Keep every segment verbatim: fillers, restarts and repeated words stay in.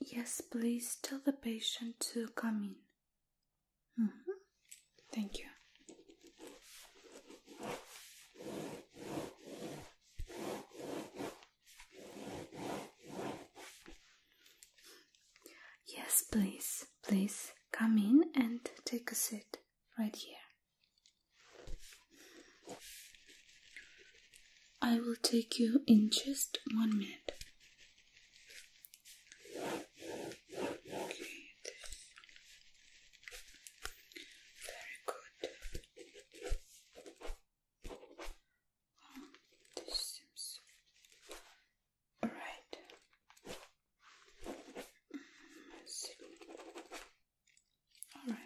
Yes, please tell the patient to come in. Mm-hmm. Thank you. Yes, please, please come in and take a seat right here. I will take you in just one minute. Okay, very good. This seems alright. Let's see. Alright.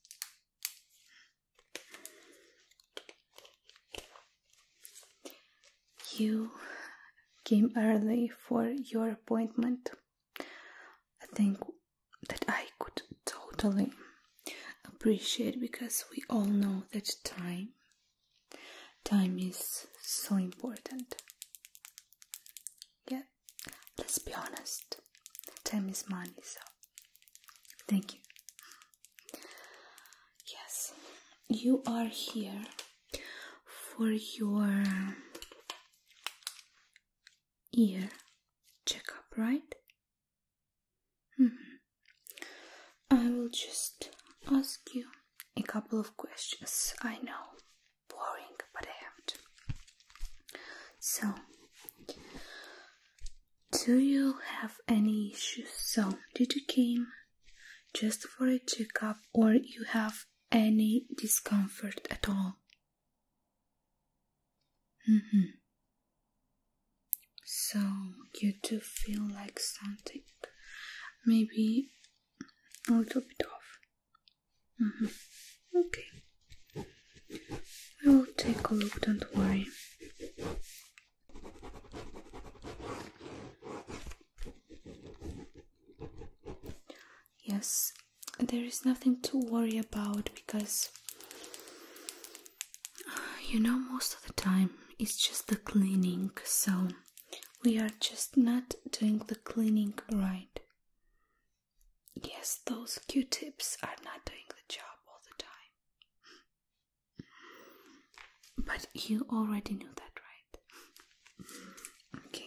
You came early for your appointment. I think that I could totally appreciate, because we all know that time time is so important. Yeah, let's be honest, time is money, so thank you. Yes, you are here for your ear checkup, right? Mm-hmm. I will just ask you a couple of questions. I know, boring, but I have to. So, do you have any issues? So, did you came just for a checkup, or you have any discomfort at all? Mm-hmm. So, you do feel like something maybe a little bit off. Mm-hmm. Okay. We will take a look, don't worry. Yes, there is nothing to worry about, because you know, most of the time it's just the cleaning, so we are just not doing the cleaning right. Yes, those Q-tips are not doing the job all the time. But you already knew that, right? Okay.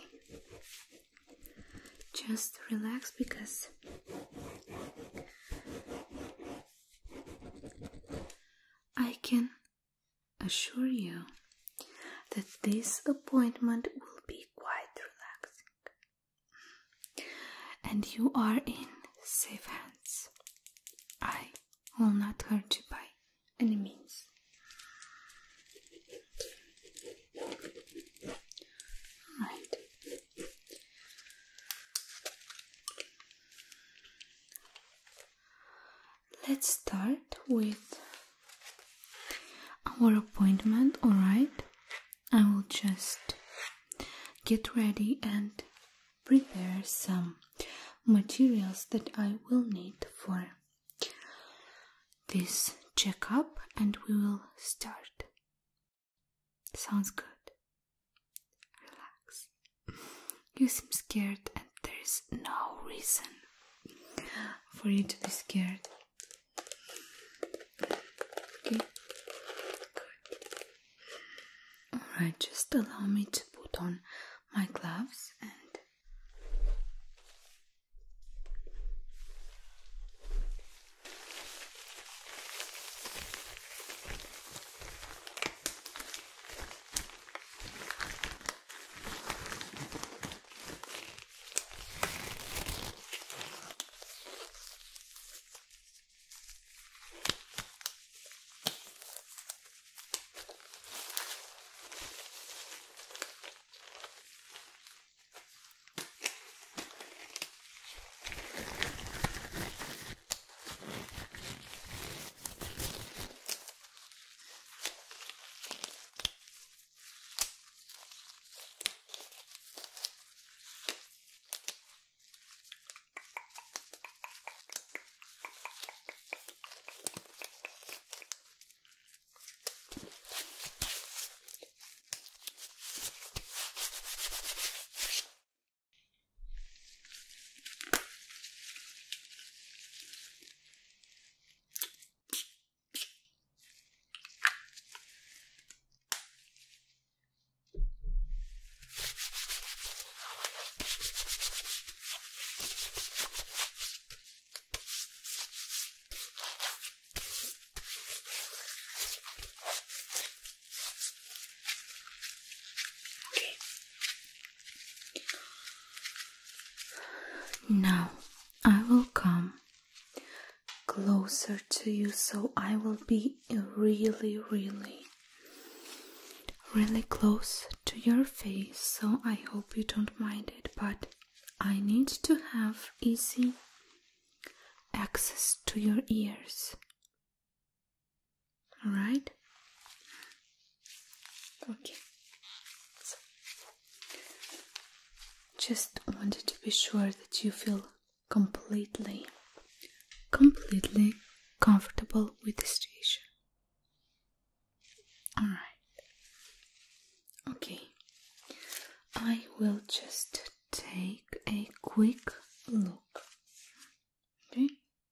Just relax, because I can assure you that this appointment will be quite relaxing. And you are in safe hands. I will not hurt you by any means. Right. Let's start with our appointment, alright? I will just get ready and prepare some materials that I will need for this checkup, and we will start. Sounds good. Relax. You seem scared, and there is no reason for you to be scared. Okay, good. Alright, just allow me to put on my gloves and Now I will come closer to you, so I will be really, really, really close to your face. So I hope you don't mind it, but I need to have easy access to your ears. Alright? Okay. So, just wanted to be sure that you feel completely, completely comfortable with the situation. Alright. Okay. I will just take a quick look. Okay?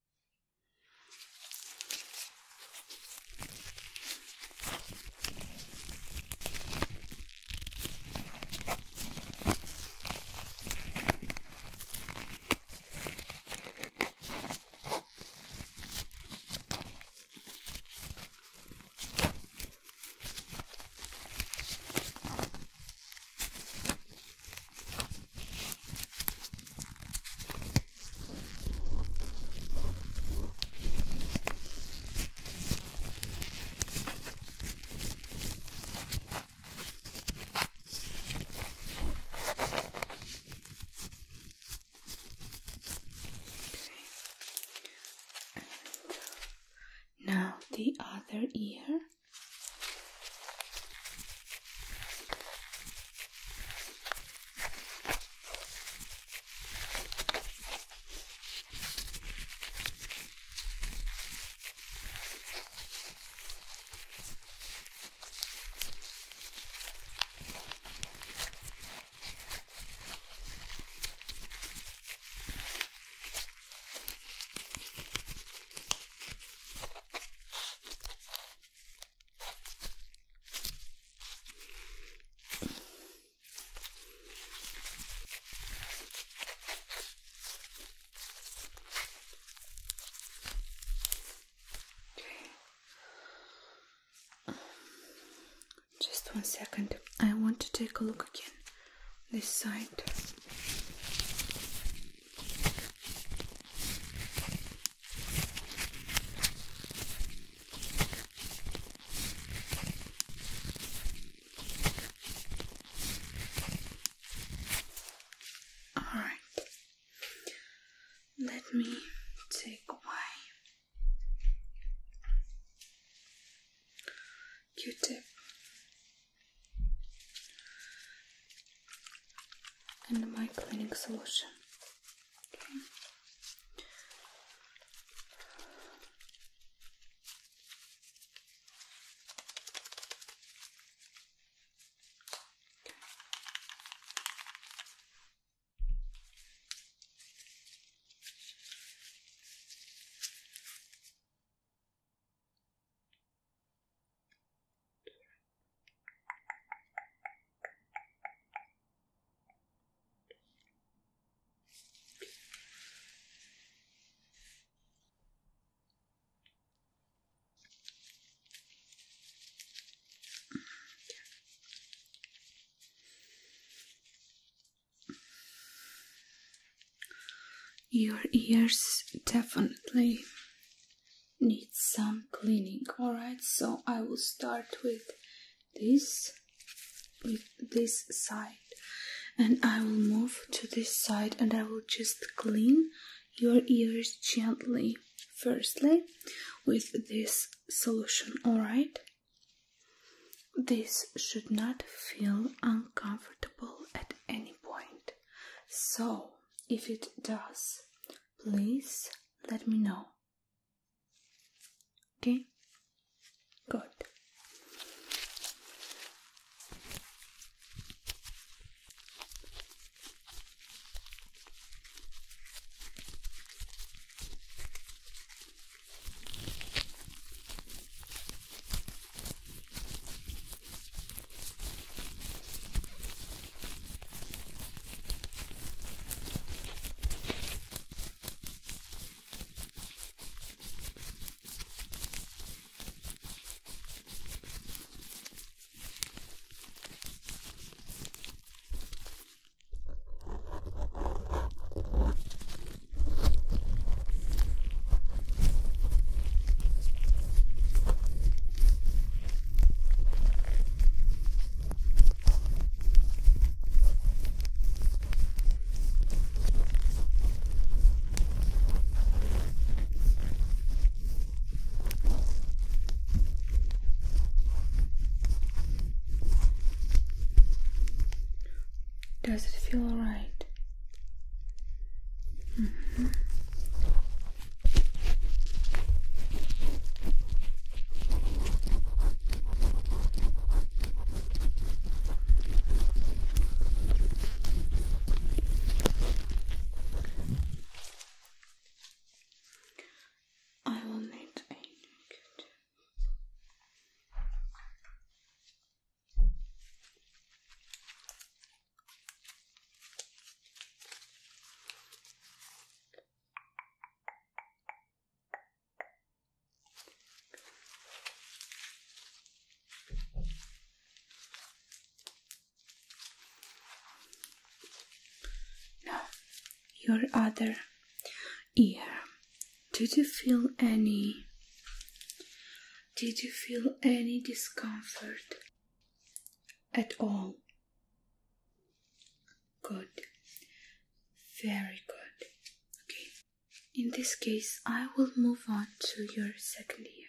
Now the other ear. Just one second. I want to take a look again. This side. Alright. Let me take my Q-tip and my cleaning solution. Okay. Your ears definitely need some cleaning. Alright, so I will start with this, with this side, and I will move to this side and I will just clean your ears gently. Firstly, with this solution. Alright, this should not feel uncomfortable at any point. So if it does, please let me know. Okay? Good. your other ear. Did you feel any did you feel any discomfort at all? Good. Very good. Okay. In this case, I will move on to your second ear.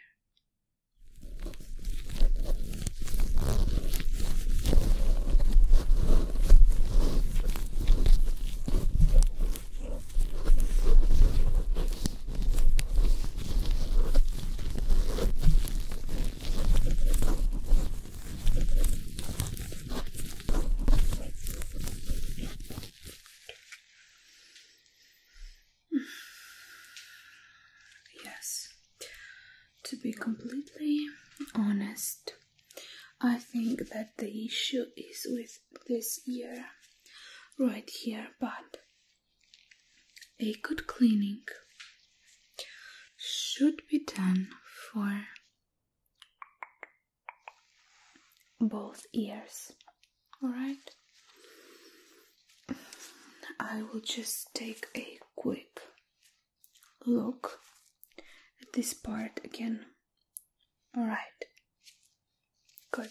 Yes, to be completely honest, I think that the issue is with this ear right here, but a good cleaning should be done for both ears. Alright? I will just take a quick look at this part again. Alright. Good.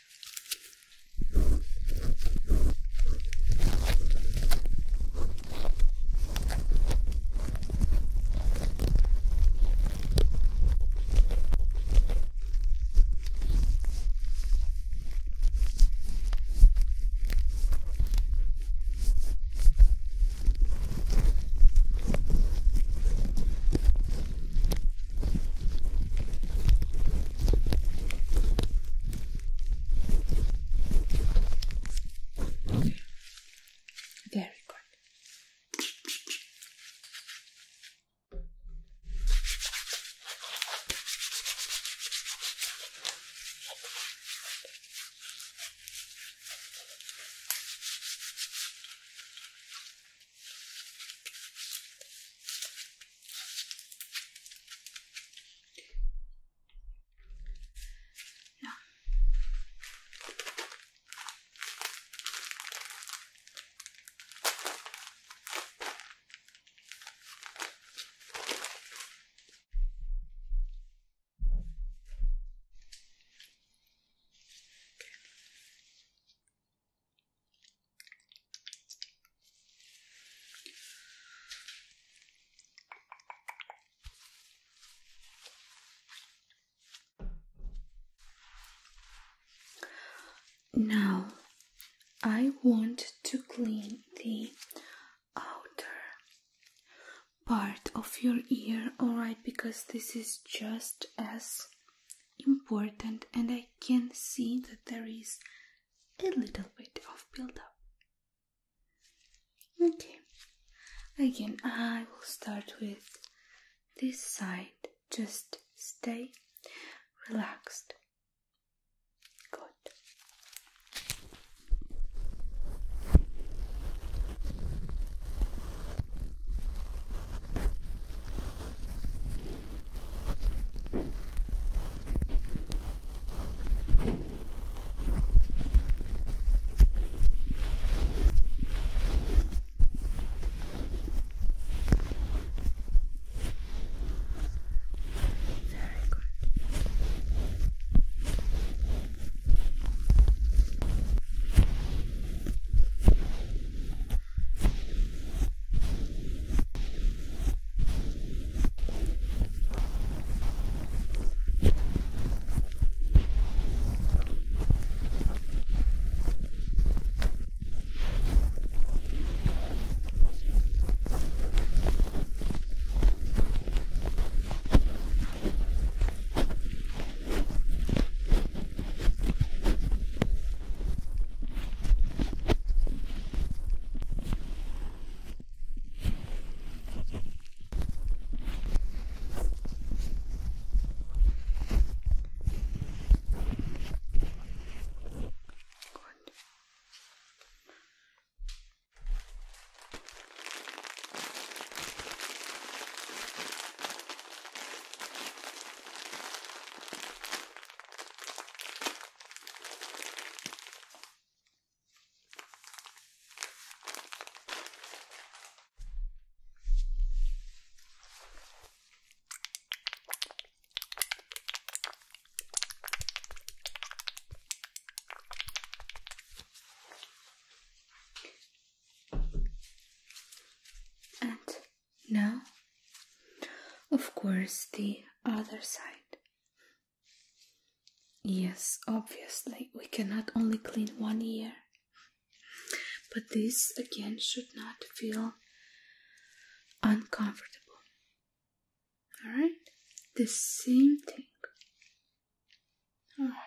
Very good. Now, Now, I want to clean the outer part of your ear, alright, because this is just as important, and I can see that there is a little bit of build-up. Okay, again, I will start with this side. Just stay relaxed. Good. Very good. course, the other side. Yes, obviously, we cannot only clean one ear. But this again should not feel uncomfortable. Alright? The same thing. Alright.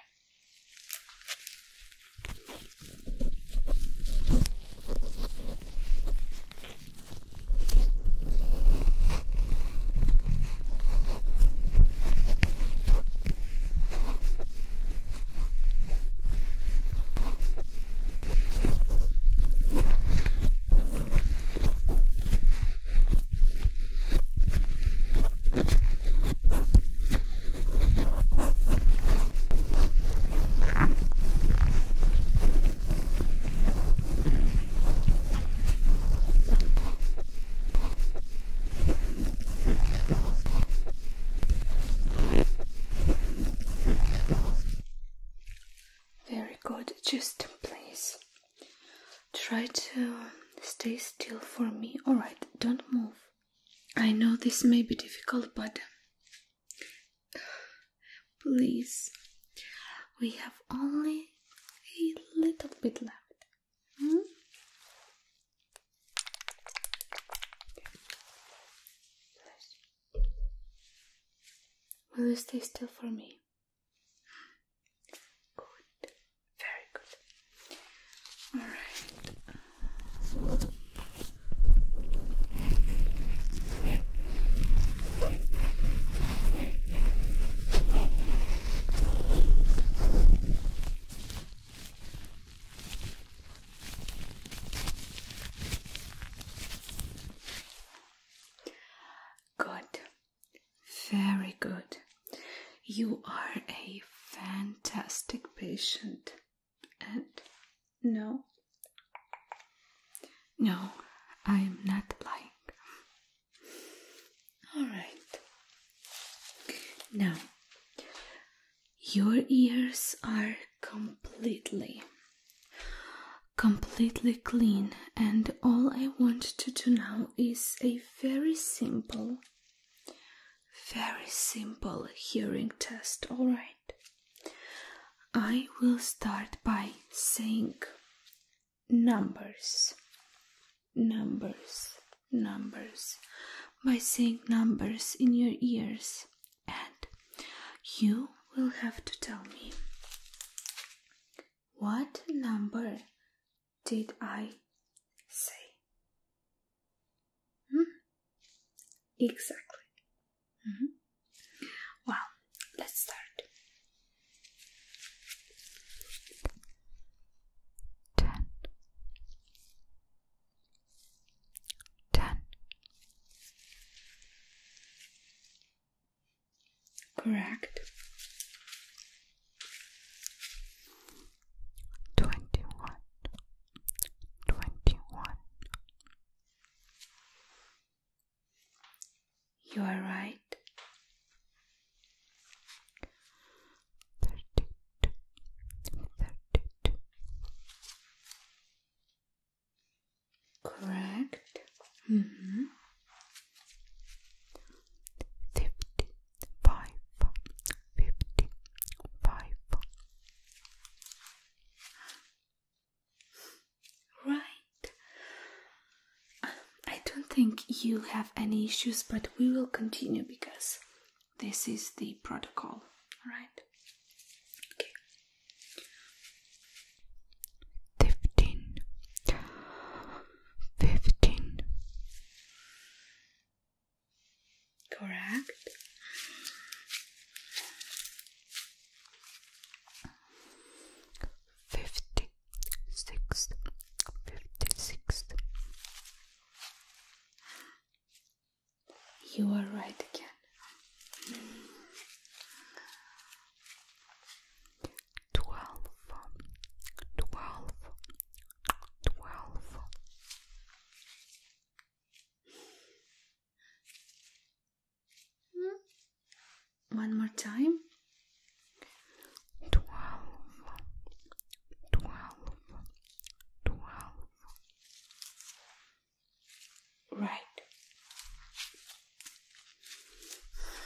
Just please try to stay still for me. Alright, don't move. I know this may be difficult, but please, we have only a little bit left. Hmm? Will you stay still for me? All right. Good. Very good. You are a fantastic patient. And no, no, I am not lying. All right. Now, your ears are completely, completely clean, and all I want to do now is a very simple, very simple hearing test. All right. I will start by saying numbers, numbers, numbers, by saying numbers in your ears, and you will have to tell me what number did I say? Hmm? Exactly. Mm-hmm. Well, let's start. Correct. Twenty-one. Twenty-one. You are right. Thirty-two. Thirty-two. Correct. Mm-hmm. You have any issues, but we will continue because this is the protocol. All right. Okay. Fifteen. Fifteen. Correct. Fifty-six. Fifty-six. You are right again. Twelve. Twelve. Twelve. One more time. Twelve. Twelve. Twelve. Right.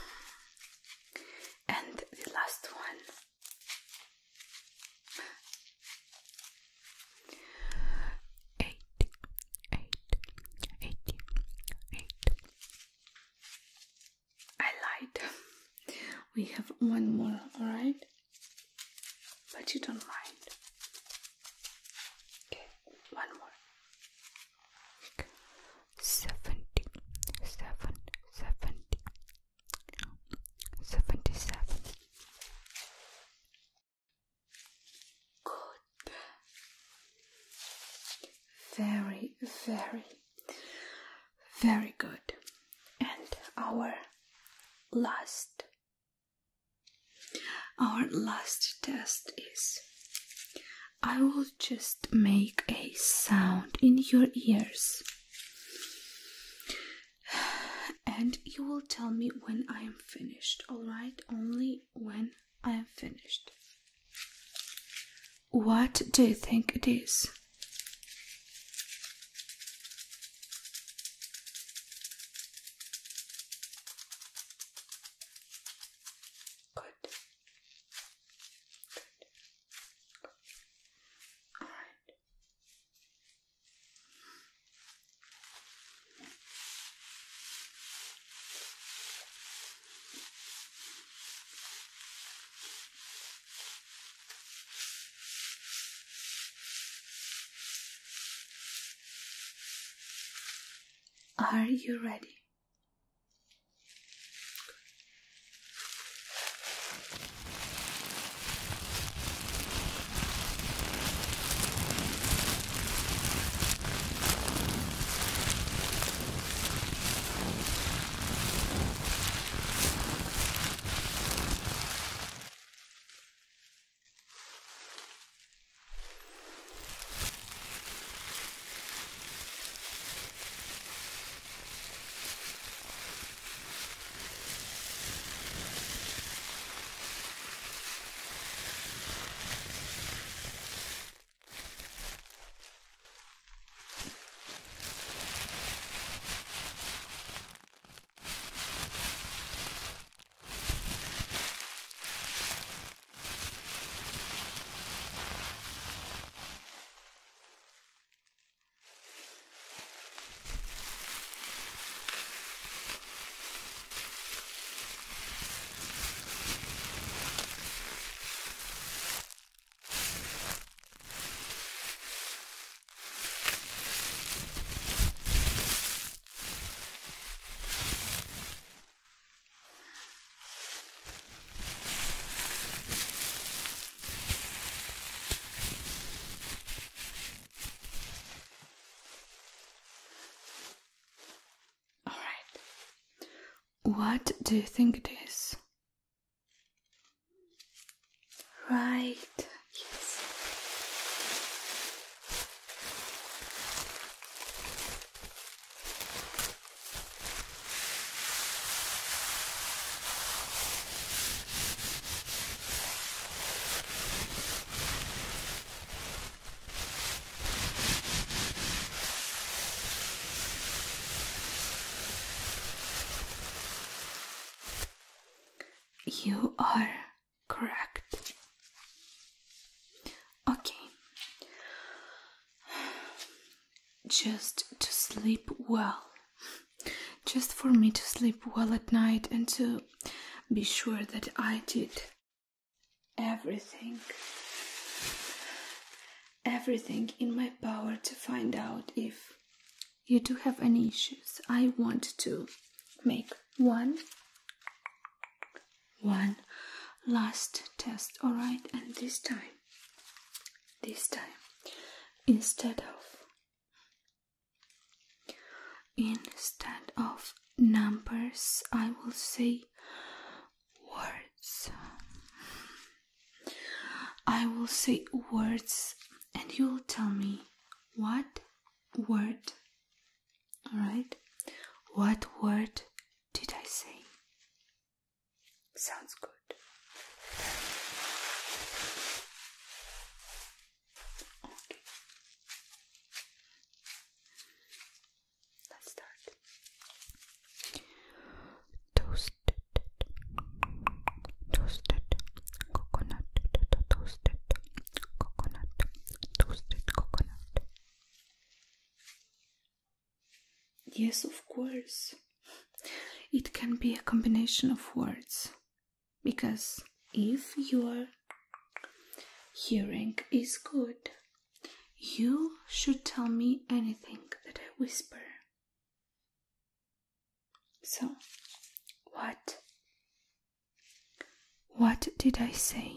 We have one more, alright? But you don't mind. Okay, one more. Seventy, seven, seventy, seventy-seven. Good. Very, very, very good. And our last, our last test is, I will just make a sound in your ears. And you will tell me when I am finished, alright? Only when I am finished. What do you think it is? Good. Good. Alright. Are you ready? What do you think it is? Right, yes. You are correct. Okay. Just to sleep well. Just for me to sleep well at night and to be sure that I did everything. Everything in my power to find out if you do have any issues. I want to make one one last test, alright? And this time, this time, instead of instead of numbers, I will say words. I will say words, and you will tell me what word, alright? What word did I say? Sounds good. Okay. Let's start. Toasted, toasted coconut, toasted coconut, toasted coconut. Yes, of course. It can be a combination of words. because if your hearing is good, you should tell me anything that I whisper. So, what? What did I say?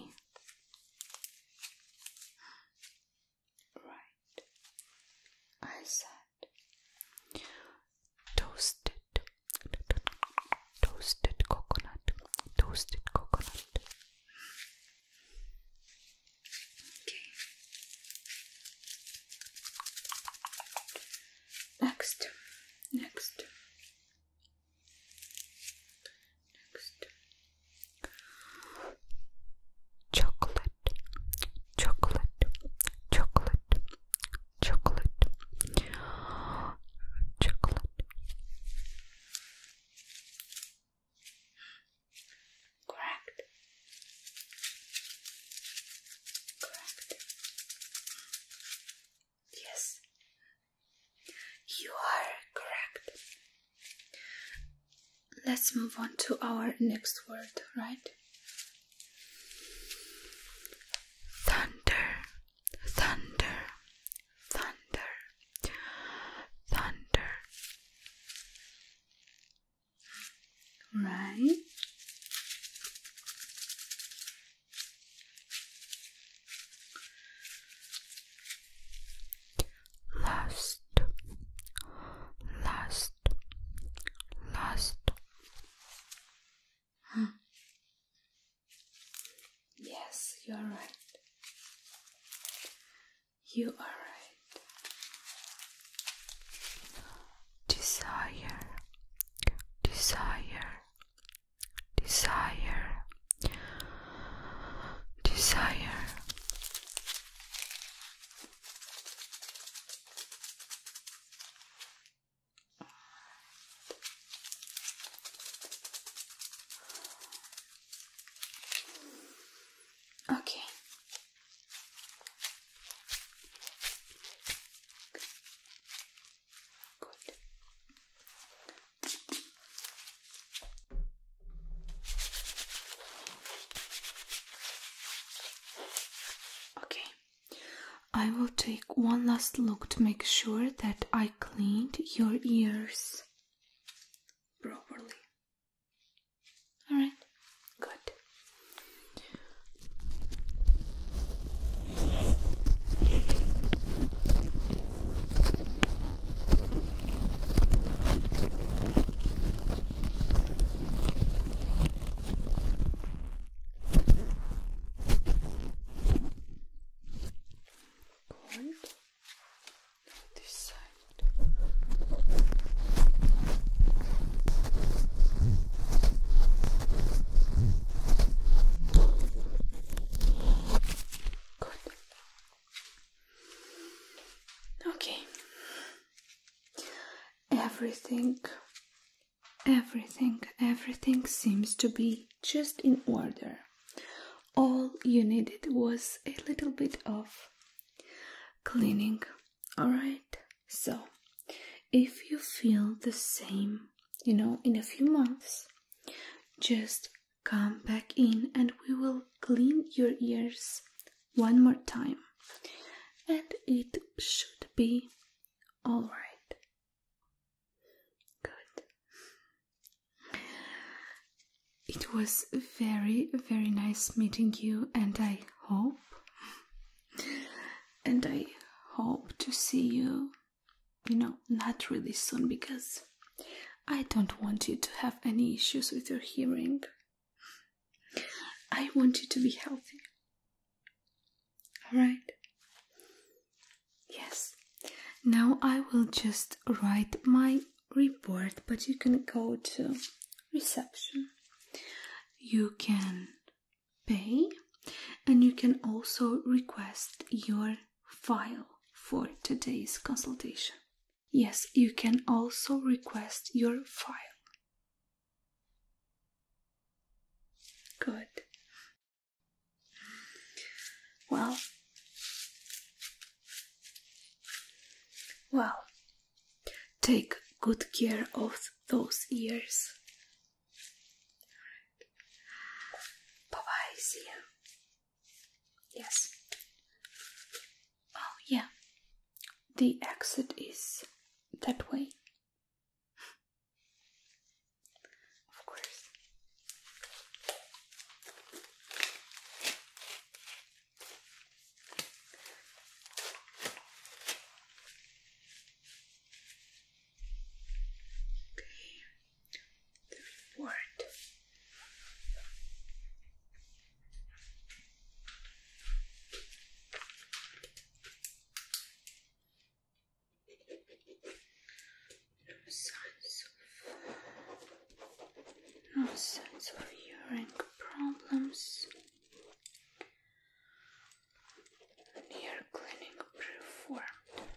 Right. I said toasted, toasted coconut, toasted coconut. Okay. Next, next, next. Chocolate, chocolate, chocolate, chocolate, chocolate. Correct. Correct. Yes. You are correct. Let's move on to our next word, right? Thunder, thunder, thunder, thunder. Right? Last, last, last. Hmm. Yes, you are right. You are right. Desire, desire, desire, desire. Okay. Good. Okay. I will take one last look to make sure that I cleaned your ears properly. Alright, good. Good. This side. Good. Okay. Everything, everything, everything seems to be just in order. All you needed was a little bit of cleaning. Alright? So, if you feel the same, you know, in a few months, just come back in and we will clean your ears one more time. And it should be alright. Good. It was very, very nice meeting you, and I hope, and I hope to see you, you know, not really soon, because I don't want you to have any issues with your hearing. I want you to be healthy. Alright? Yes. Now I will just write my report, but you can go to reception. You can pay, and you can also request your file for today's consultation. Yes, you can also request your file. Good. Well, well, take good care of those ears. see you. Yes. Oh, yeah. The exit is that way. Of course. Okay. The fourth. No signs of, no signs of hearing problems. Near cleaning performed.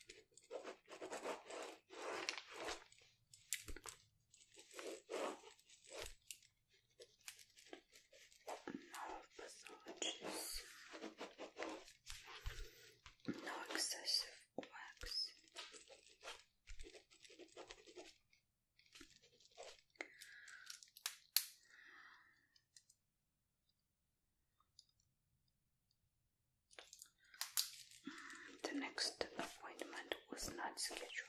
No pathologies. No excessive wax. The next appointment was not scheduled.